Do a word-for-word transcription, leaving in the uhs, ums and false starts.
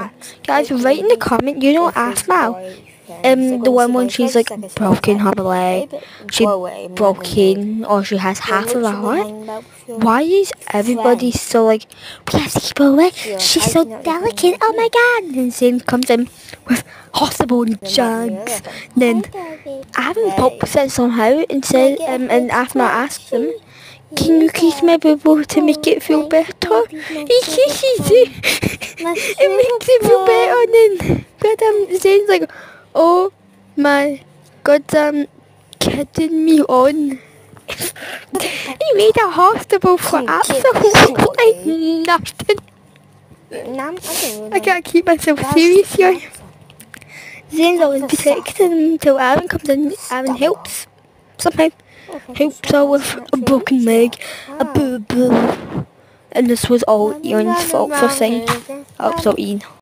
can. Guys, write in the comment, you know Asthma. Um, the one when she's like broken her leg, she's broken, or she has half of her heart. Why is everybody so like, we have to keep her away, she's so delicate, oh my god, and Zane comes in with hospital jugs. Then Adam pops it somehow and says, um, and Asthma asks him, can you kiss my bubble to make it feel better? He kisses it, it makes it feel better, and then but um, Zane's like, oh my god, um, kidding me on. He made a hospital for absolutely nothing. I can't keep myself serious here. Zane's always protecting him until Aaron comes in. Aaron helps somehow. Helps her with a broken leg, a boo boo. And this was all Ian's fault for saying. Oh, so Ian.